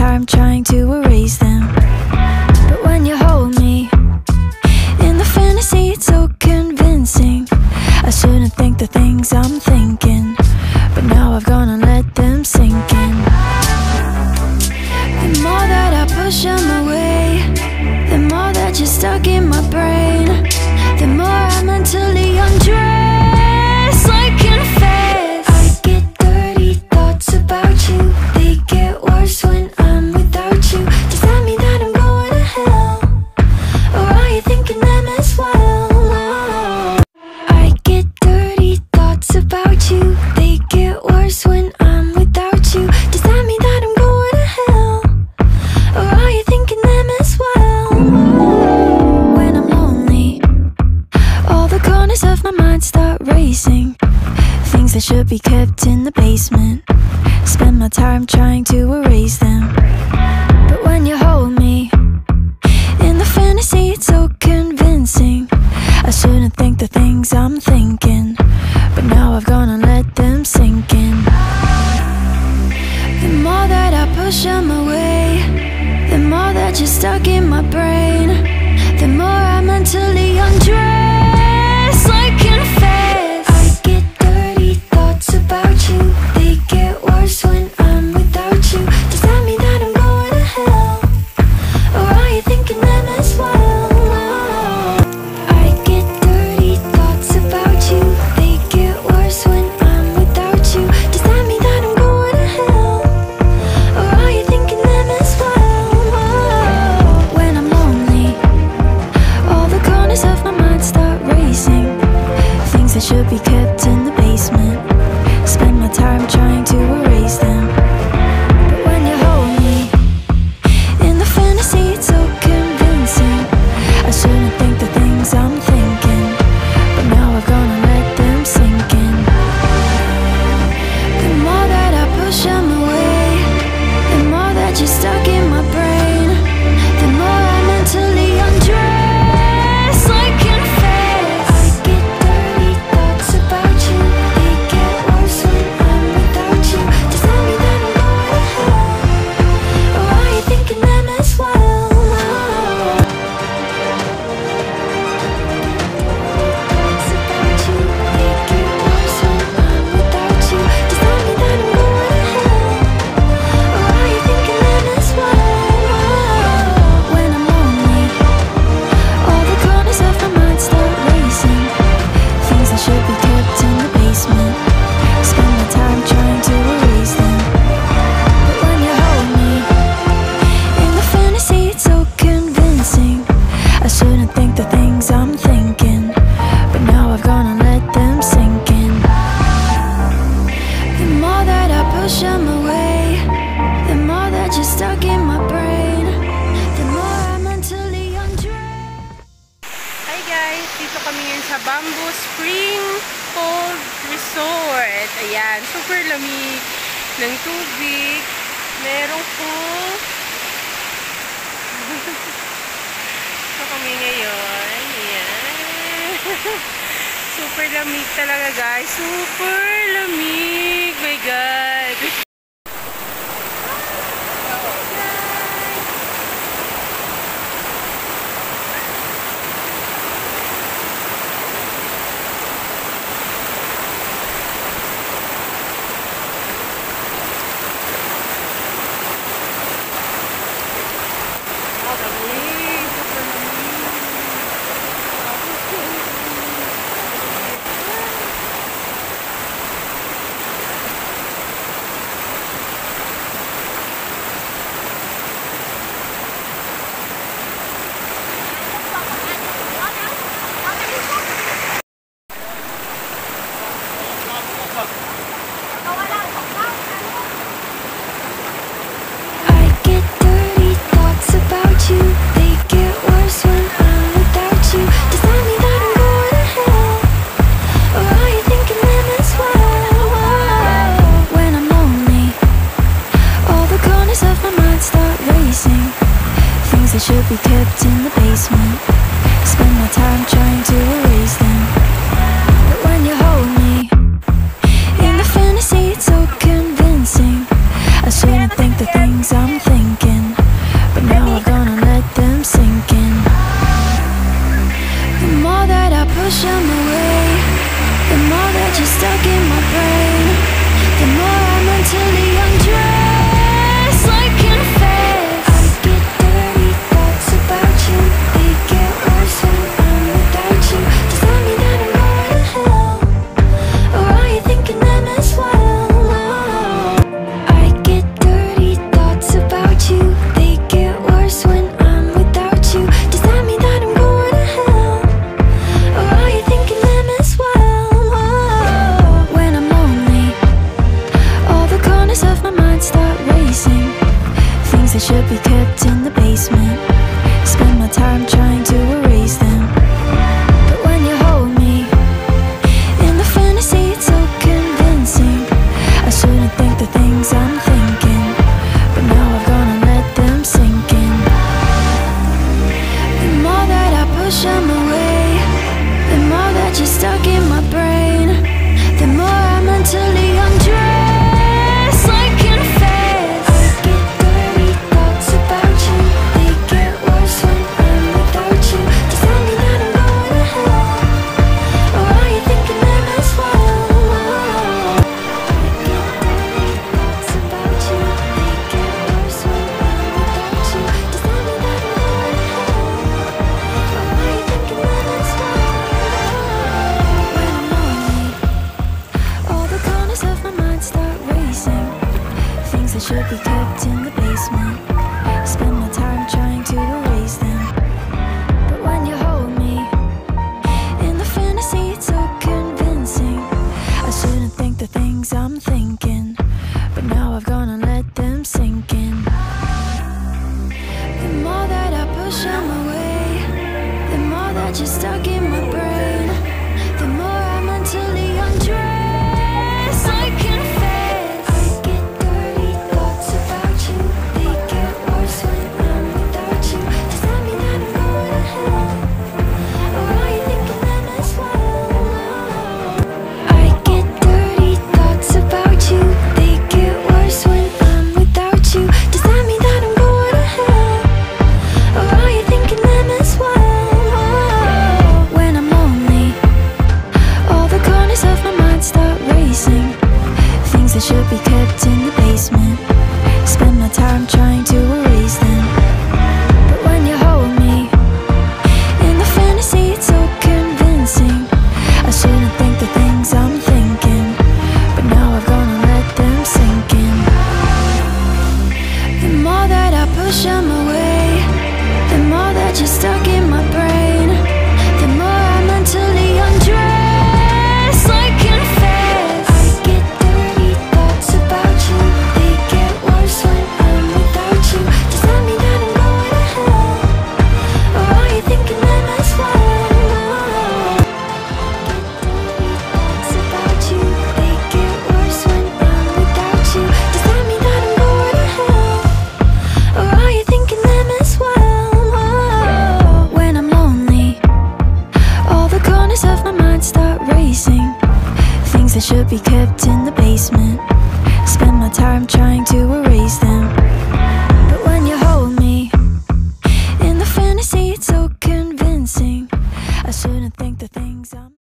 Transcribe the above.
time trying to erase them. But when you hold me in the fantasy, it's so convincing. I shouldn't think the things I'm thinking, but now I've gone and let them sink in. The more that I push them away, the more that you're stuck in my brain, the more I mentally undress like in a phase. I get dirty thoughts about you, they get worse when I'm without you. Does that mean that I'm going to hell, or are you thinking them as well? I get dirty thoughts about you, they get worse when I'm without you. Does that mean that I'm going to hell, or are you thinking them as well? When I'm lonely, all the corners of my mind start racing, things that should be kept in the basement. Spend my time trying to erase them. But when you hold me in the fantasy, it's so convincing. I shouldn't think the things I'm thinking, but now I've gone and let them sink in. The more that I push them away, the more that you're stuck in my brain, the more I mentally undress like in a phase. I get dirty thoughts about you, they get worse when I'm without you. Does that mean that I'm going to hell, or are you thinking them as well? I get dirty thoughts about you, they get worse when I'm without you. Does that mean that I'm going to hell, or are you thinking them as well? When I'm lonely, all the corners of my mind start racing, things that should be kept in the basement. Spend my time trying to erase them. But when you hold me in the fantasy, it's so convincing. I shouldn't think the things I'm thinking, but now I've gone and let them sink in. The more that I push them away, the more that you're stuck in my brain, the more I mentally undress like in a phase. I get dirty thoughts about you, they get worse when I'm without you. Does that mean that I'm going to hell, or are you thinking them as well? Thoughts about you, they get worse when I'm without you. Does that mean that I'm going to hell, or are you thinking them as well? When I'm lonely, all the corners of my mind start racing, things that should be kept in the basement. Spend my time trying to erase them. But when you hold me in the fantasy, it's so convincing. I shouldn't think the things I'm thinking, but now I've gone and let them sink in. The more that I push them away, the more that you're stuck in my brain, the more I mentally undress. Hi guys! Dito kami ngayon sa Bamboo Spring Cold Resort. Ayan, super lamig ng tubig. Merong pool. Dito kami ngayon. Ayan. Super lamig talaga guys. Super lamig. My God! that should be kept in the basement. Spend my time trying to erase them. But when you hold me in the fantasy, it's so convincing. I shouldn't think the things I'm thinking. should be kept in the basement. Spend my time trying to erase them. But when you hold me in the fantasy, it's so convincing. I shouldn't think the things I'm thinking, but now I've gonna let them sink in. The more that I push them away, the more that you're stuck in my brain, the more I mentally undress like in a phase. I get dirty thoughts about you, they get worse when I'm without you. Does that mean that I'm going to hell, or are you thinking them as well? I get dirty thoughts about you, they get worse when I'm without you. Does that mean that I'm going to hell, or are you thinking them as well? When I'm lonely, all the corners of my mind start racing. Things that should be kept in the basement. Spend my time trying to erase them. But when you hold me in the fantasy, it's so convincing. I shouldn't think the things I'm thinking, but now I've gonna let them sink in. The more that I push them away, the more that you're stuck in my brain, the more I mentally undress like in a phase. I get dirty thoughts about you, they get worse when I'm without you. Does that mean that I'm going to hell, or are you thinking them as well? I get dirty thoughts about you, they get worse when I'm without you. Does that mean that I'm going to hell, or are you thinking them as well? When I'm lonely, all the corners of my mind start racing. Things that should be kept in the basement. Spend my time trying to erase them. But when you hold me in the fantasy, it's so convincing. I shouldn't think the things I'm thinking, but now I've gonna let them sink in. The more that I push them away, the more that you're stuck in my brain, the more I mentally undress like in a phase. I get dirty thoughts about you, they get worse when I'm without you. Does that mean that I'm going to hell, or are you thinking them as well? Get dirty thoughts about you, they get worse when I'm without you. Does that mean that I'm going to hell, or are you thinking them as well? When I'm lonely, all the corners of my mind start racing. Things that should be kept in the basement. Spend my time trying to erase